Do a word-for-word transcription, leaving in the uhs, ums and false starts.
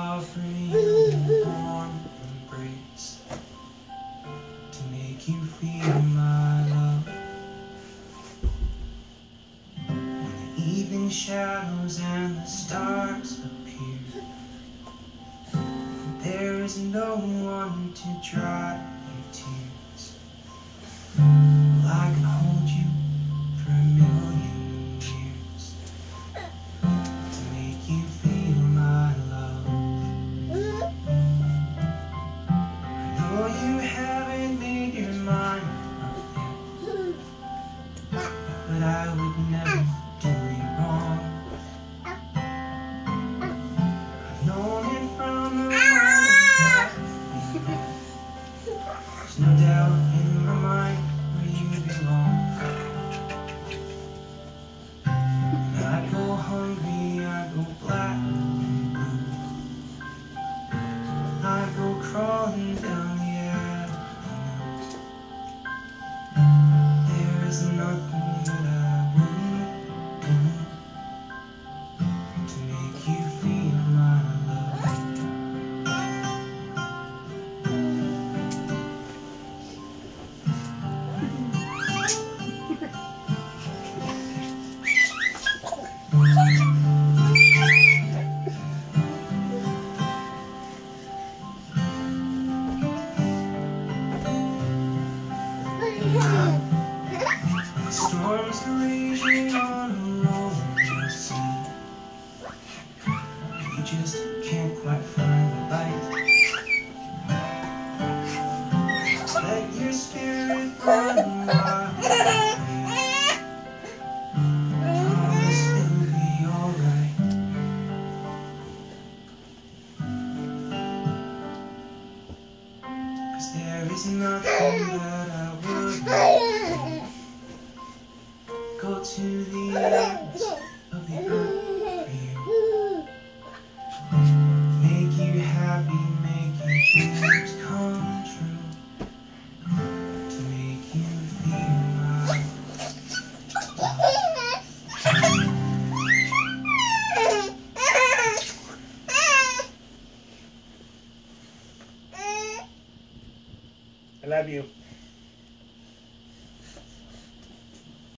offer you a warm embrace to make you feel my love. When the evening shadows and the stars appear, there is no one to dry your tears. Well, I can hold you for a million years to make you feel my love. I know you haven't made your mind up yet, but I would never do you wrong. I've known it from the moment we met. There's no doubt in my mind where you belong. When I go hungry, I go black and blue. I go crawling down the avenue. There is nothing that I wouldn't do to make you feel my love. Storms are raging on a rolling sea. You just can't quite find the light. Let your spirit run wild and free. Promise it'll be alright. Cause there is nothing that I wouldn't do. Go to the ends of the earth for you. Make you happy, make your dreams come true. To make you feel my I love you.